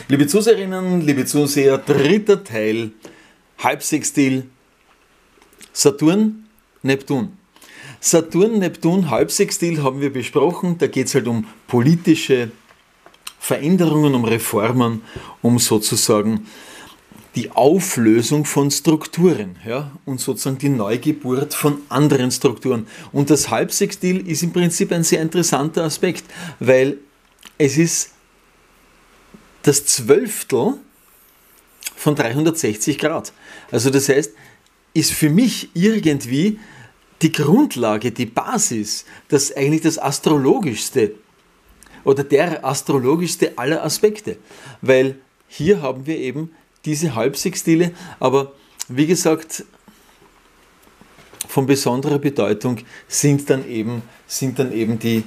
Liebe Zuseherinnen, liebe Zuseher, dritter Teil, Halbsextil, Saturn, Neptun. Saturn, Neptun, Halbsextil haben wir besprochen, da geht es halt um politische Veränderungen, um Reformen, um sozusagen die Auflösung von Strukturen, ja, und sozusagen die Neugeburt von anderen Strukturen. Und das Halbsextil ist im Prinzip ein sehr interessanter Aspekt, weil es ist das Zwölftel von 360 Grad. Also das heißt, ist für mich irgendwie die Grundlage, die Basis, das eigentlich das astrologischste oder der astrologischste aller Aspekte. Weil hier haben wir eben diese Halbsextile, aber wie gesagt, von besonderer Bedeutung sind dann eben die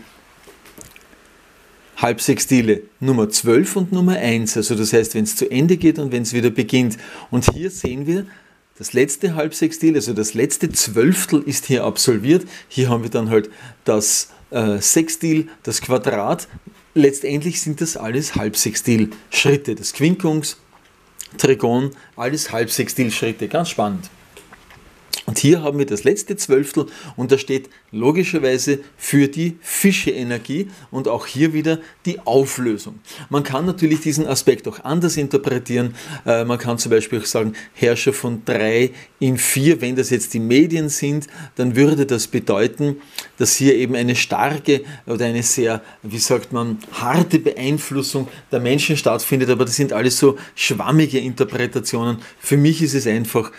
Halbsextile Nummer 12 und Nummer 1, also das heißt, wenn es zu Ende geht und wenn es wieder beginnt. Und hier sehen wir, das letzte Halbsextil, also das letzte Zwölftel ist hier absolviert. Hier haben wir dann halt das Sextil, das Quadrat. Letztendlich sind das alles Halbsextil-Schritte. Das Quinkunx, Trigon, alles Halbsextil-Schritte. Ganz spannend. Und hier haben wir das letzte Zwölftel und da steht logischerweise für die Fische-Energie und auch hier wieder die Auflösung. Man kann natürlich diesen Aspekt auch anders interpretieren. Man kann zum Beispiel auch sagen, Herrscher von 3 in 4, wenn das jetzt die Medien sind, dann würde das bedeuten, dass hier eben eine starke oder eine sehr, wie sagt man, harte Beeinflussung der Menschen stattfindet, aber das sind alles so schwammige Interpretationen. Für mich ist es einfach,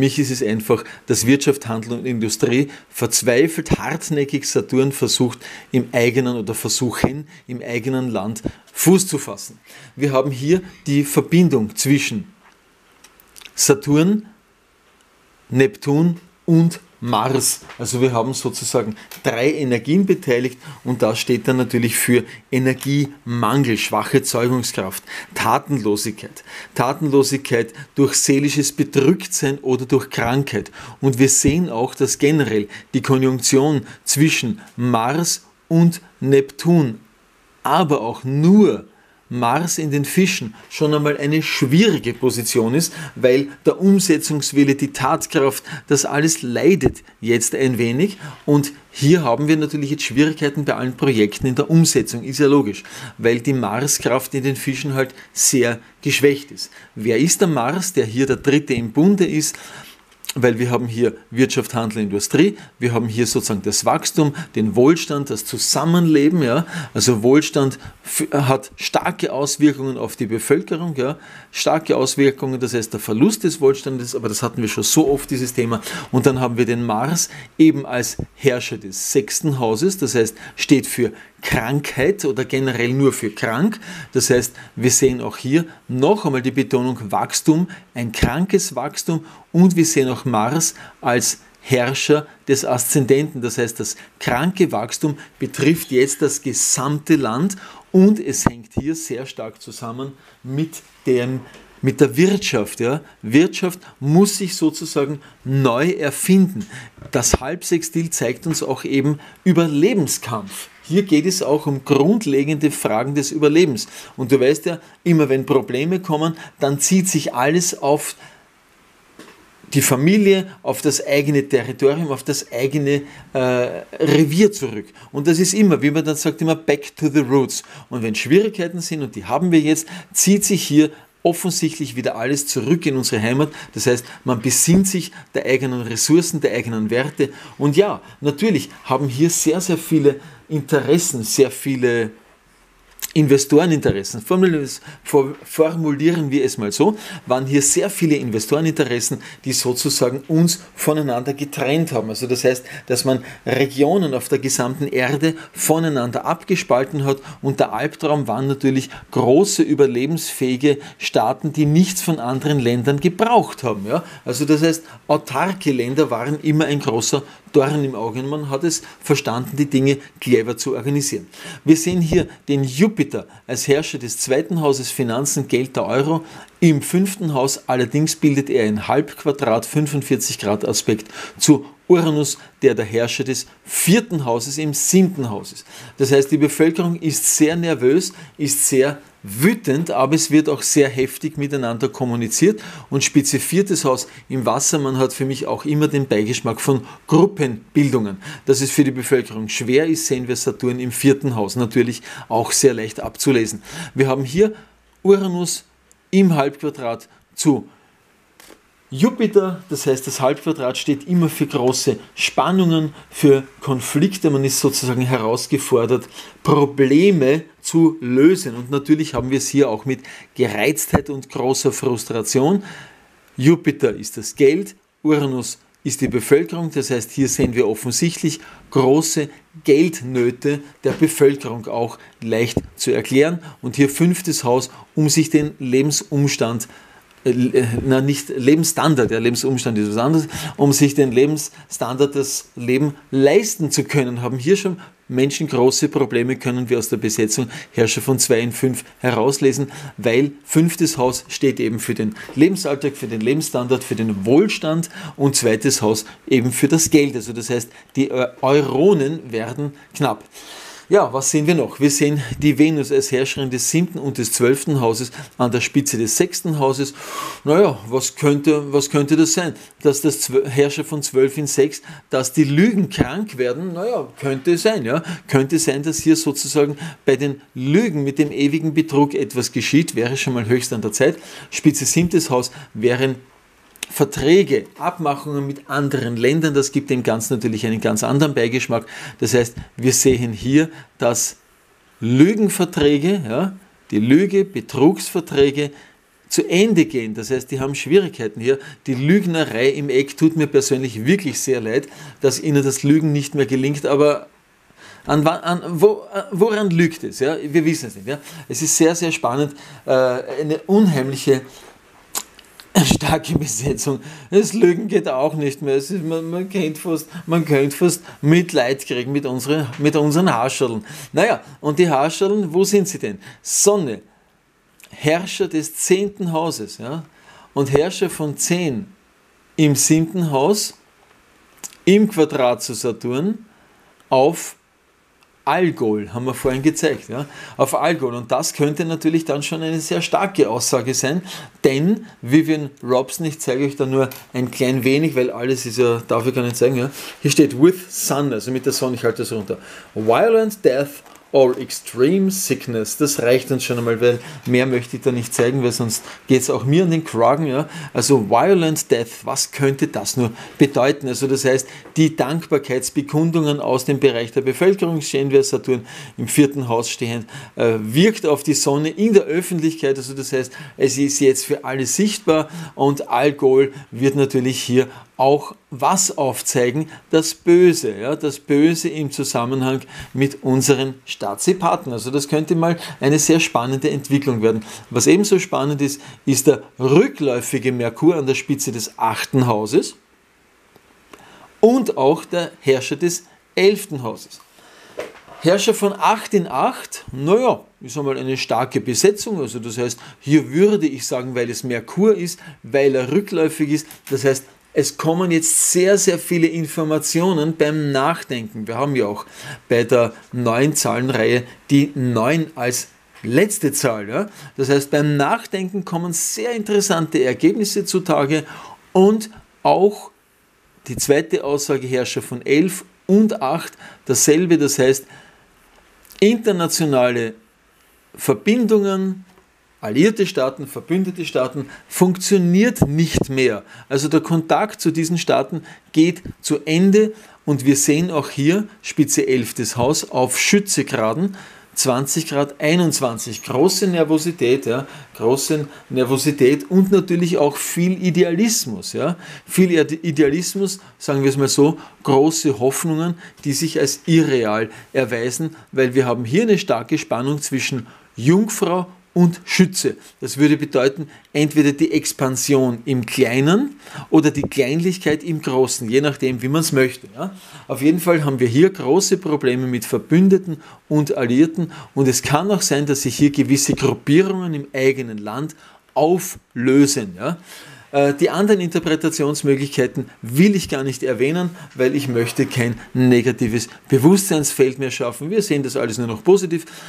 dass Wirtschaft, Handel und Industrie verzweifelt, hartnäckig Saturn versuchen im eigenen Land Fuß zu fassen. Wir haben hier die Verbindung zwischen Saturn, Neptun und Mars. Also wir haben sozusagen 3 Energien beteiligt und das steht dann natürlich für Energiemangel, schwache Zeugungskraft, Tatenlosigkeit. Tatenlosigkeit durch seelisches Bedrücktsein oder durch Krankheit. Und wir sehen auch, dass generell die Konjunktion zwischen Mars und Neptun, aber auch nur Mars in den Fischen schon einmal eine schwierige Position ist, weil der Umsetzungswille, die Tatkraft, das alles leidet jetzt ein wenig und hier haben wir natürlich jetzt Schwierigkeiten bei allen Projekten in der Umsetzung, ist ja logisch, weil die Marskraft in den Fischen halt sehr geschwächt ist. Wer ist der Mars, der hier der dritte im Bunde ist? Weil wir haben hier Wirtschaft, Handel, Industrie, wir haben hier sozusagen das Wachstum, den Wohlstand, das Zusammenleben, ja, also Wohlstand hat starke Auswirkungen auf die Bevölkerung, ja, starke Auswirkungen, das heißt der Verlust des Wohlstandes, aber das hatten wir schon so oft, dieses Thema, und dann haben wir den Mars eben als Herrscher des 6. Hauses, das heißt steht für Krankheit oder generell nur für krank, das heißt wir sehen auch hier noch einmal die Betonung Wachstum, ein krankes Wachstum und wir sehen auch Mars als Herrscher des Aszendenten, das heißt das kranke Wachstum betrifft jetzt das gesamte Land und es hängt hier sehr stark zusammen mit der Wirtschaft. Ja. Wirtschaft muss sich sozusagen neu erfinden. Das Halbsextil zeigt uns auch eben Überlebenskampf. Hier geht es auch um grundlegende Fragen des Überlebens. Und du weißt ja, immer wenn Probleme kommen, dann zieht sich alles auf die Familie, auf das eigene Territorium, auf das eigene Revier zurück. Und das ist immer, wie man dann sagt, immer back to the roots. Und wenn Schwierigkeiten sind, und die haben wir jetzt, zieht sich hier offensichtlich wieder alles zurück in unsere Heimat. Das heißt, man besinnt sich der eigenen Ressourcen, der eigenen Werte. Und ja, natürlich haben hier sehr, sehr viele Interessen, sehr viele Investoreninteressen, formulieren wir es mal so, waren hier sehr viele Investoreninteressen, die sozusagen uns voneinander getrennt haben. Also das heißt, dass man Regionen auf der gesamten Erde voneinander abgespalten hat und der Albtraum waren natürlich große überlebensfähige Staaten, die nichts von anderen Ländern gebraucht haben. Ja? Also das heißt, autarke Länder waren immer ein großer Dorn im Auge und man hat es verstanden, die Dinge clever zu organisieren. Wir sehen hier den Jupiter als Herrscher des 2. Hauses Finanzen, Geld, der Euro. Im 5. Haus allerdings bildet er ein Halbquadrat, 45 Grad Aspekt zu Uranus, der Herrscher des 4. Hauses im 7. Haus ist. Das heißt, die Bevölkerung ist sehr nervös, ist sehr wütend, aber es wird auch sehr heftig miteinander kommuniziert. Und Spitze 4. Haus im Wassermann hat für mich auch immer den Beigeschmack von Gruppenbildungen. Dass es für die Bevölkerung schwer ist, sehen wir Saturn im 4. Haus natürlich auch sehr leicht abzulesen. Wir haben hier Uranus im Halbquadrat zu Jupiter, das heißt, das Halbquadrat steht immer für große Spannungen, für Konflikte. Man ist sozusagen herausgefordert, Probleme zu lösen. Und natürlich haben wir es hier auch mit Gereiztheit und großer Frustration. Jupiter ist das Geld, Uranus ist die Bevölkerung. Das heißt, hier sehen wir offensichtlich große Geldnöte der Bevölkerung auch leicht zu erklären. Und hier 5. Haus, um sich den Lebensumstand nicht Lebensstandard, ja, Lebensumstand ist was anderes, um sich den Lebensstandard, das Leben leisten zu können, haben hier schon Menschen große Probleme, können wir aus der Besetzung Herrscher von 2 in 5 herauslesen, weil 5. Haus steht eben für den Lebensalltag, für den Lebensstandard, für den Wohlstand und 2. Haus eben für das Geld. Also das heißt, die Euronen werden knapp. Ja, was sehen wir noch? Wir sehen die Venus als Herrscherin des 7. und des 12. Hauses an der Spitze des 6. Hauses. Naja, was könnte das sein? Dass das Herrscher von 12 in 6, dass die Lügen krank werden? Naja, könnte sein. Ja? Könnte sein, dass hier sozusagen bei den Lügen mit dem ewigen Betrug etwas geschieht. Wäre schon mal höchst an der Zeit. Spitze 7. Haus wären Verträge, Abmachungen mit anderen Ländern, das gibt dem Ganzen natürlich einen ganz anderen Beigeschmack. Das heißt, wir sehen hier, dass Lügenverträge, ja, die Lüge, Betrugsverträge zu Ende gehen. Das heißt, die haben Schwierigkeiten hier. Die Lügnerei im Eck tut mir persönlich wirklich sehr leid, dass ihnen das Lügen nicht mehr gelingt, aber woran lügt es? Ja? Wir wissen es nicht. Ja? Es ist sehr, sehr spannend, eine unheimliche starke Besetzung. Das Lügen geht auch nicht mehr. Es ist, man könnte fast Mitleid kriegen mit unseren Haarschallen. Naja, und die Haarschallen, wo sind sie denn? Sonne, Herrscher des 10. Hauses, ja? Und Herrscher von 10 im 7. Haus, im Quadrat zu Saturn, auf Algol, haben wir vorhin gezeigt, ja, auf Algol. Und das könnte natürlich dann schon eine sehr starke Aussage sein, denn Vivian Robson, ich zeige euch da nur ein klein wenig, weil alles ist ja, darf ich gar nicht zeigen, ja. Hier steht with sun, also mit der Sonne, ich halte das runter. Violent death or extreme sickness, das reicht uns schon einmal, weil mehr möchte ich da nicht zeigen, weil sonst geht es auch mir an den Kragen. Ja? Also violent death, was könnte das nur bedeuten? Also das heißt, die Dankbarkeitsbekundungen aus dem Bereich der Bevölkerung, stehen wir Saturn im 4. Haus stehend, wirkt auf die Sonne in der Öffentlichkeit, also das heißt, es ist jetzt für alle sichtbar und Alkohol wird natürlich hier auch was aufzeigen? Das Böse, ja, das Böse im Zusammenhang mit unseren Staatspartnern. Also das könnte mal eine sehr spannende Entwicklung werden. Was ebenso spannend ist, ist der rückläufige Merkur an der Spitze des 8. Hauses und auch der Herrscher des 11. Hauses. Herrscher von 8 in 8, naja, ist einmal eine starke Besetzung, also das heißt, hier würde ich sagen, weil es Merkur ist, weil er rückläufig ist, das heißt, es kommen jetzt sehr, sehr viele Informationen beim Nachdenken. Wir haben ja auch bei der neuen Zahlenreihe die 9 als letzte Zahl. Ja? Das heißt, beim Nachdenken kommen sehr interessante Ergebnisse zutage und auch die zweite Aussage, Herrscher von 11 und 8, dasselbe. Das heißt, internationale Verbindungen, alliierte Staaten, verbündete Staaten, funktioniert nicht mehr. Also der Kontakt zu diesen Staaten geht zu Ende und wir sehen auch hier, Spitze 11. Haus, auf Schützegraden, 20 Grad 21. Große Nervosität, ja, große Nervosität und natürlich auch viel Idealismus. Ja. Viel Idealismus, sagen wir es mal so, große Hoffnungen, die sich als irreal erweisen, weil wir haben hier eine starke Spannung zwischen Jungfrau und Schütze. Das würde bedeuten, entweder die Expansion im Kleinen oder die Kleinlichkeit im Großen, je nachdem, wie man es möchte. Ja? Auf jeden Fall haben wir hier große Probleme mit Verbündeten und Alliierten und es kann auch sein, dass sich hier gewisse Gruppierungen im eigenen Land auflösen. Ja? Die anderen Interpretationsmöglichkeiten will ich gar nicht erwähnen, weil ich möchte kein negatives Bewusstseinsfeld mehr schaffen. Wir sehen das alles nur noch positiv.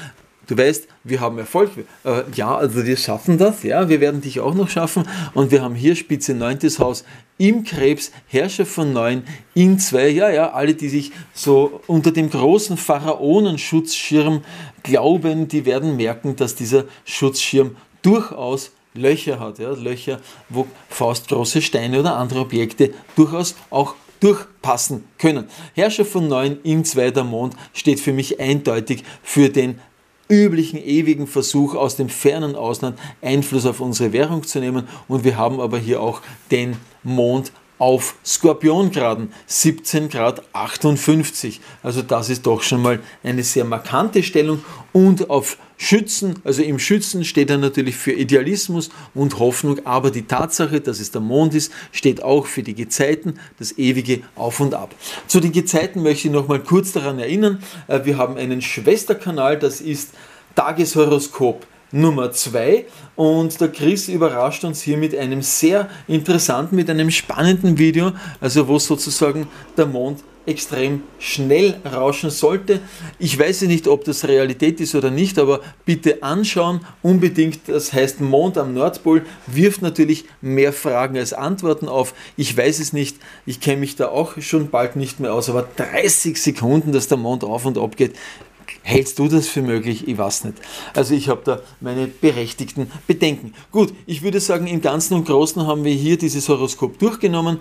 du weißt, wir haben Erfolg. Ja, also wir schaffen das, ja, wir werden dich auch noch schaffen. Und wir haben hier Spitze 9. Haus im Krebs, Herrscher von 9 in 2. Ja, alle, die sich so unter dem großen Pharaonenschutzschirm glauben, die werden merken, dass dieser Schutzschirm durchaus Löcher hat. Ja, Löcher, wo faustgroße Steine oder andere Objekte durchaus auch durchpassen können. Herrscher von 9 in 2, der Mond, steht für mich eindeutig für den üblichen, ewigen Versuch aus dem fernen Ausland Einfluss auf unsere Währung zu nehmen. Und wir haben aber hier auch den Mond auf Skorpiongraden, 17 Grad 58. Also das ist doch schon mal eine sehr markante Stellung. Und auf Schützen, also im Schützen steht er natürlich für Idealismus und Hoffnung, aber die Tatsache, dass es der Mond ist, steht auch für die Gezeiten, das ewige Auf und Ab. Zu den Gezeiten möchte ich noch mal kurz daran erinnern, wir haben einen Schwesterkanal, das ist Tageshoroskop Nummer 2 und der Chris überrascht uns hier mit einem sehr interessanten, mit einem spannenden Video, also wo sozusagen der Mond extrem schnell rauschen sollte. Ich weiß nicht, ob das Realität ist oder nicht, aber bitte anschauen, unbedingt. Das heißt, Mond am Nordpol wirft natürlich mehr Fragen als Antworten auf. Ich weiß es nicht, ich kenne mich da auch schon bald nicht mehr aus, aber 30 Sekunden, dass der Mond auf und ab geht, hältst du das für möglich? Ich weiß nicht. Also ich habe da meine berechtigten Bedenken. Gut, ich würde sagen, im Ganzen und Großen haben wir hier dieses Horoskop durchgenommen.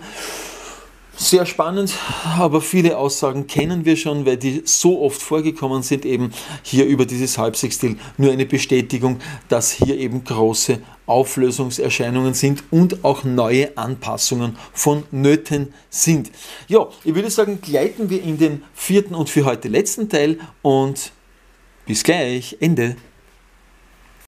Sehr spannend, aber viele Aussagen kennen wir schon, weil die so oft vorgekommen sind, eben hier über dieses Halbsextil. Nur eine Bestätigung, dass hier eben große Auflösungserscheinungen sind und auch neue Anpassungen vonnöten sind. Ja, ich würde sagen, gleiten wir in den 4. und für heute letzten Teil und bis gleich, Ende.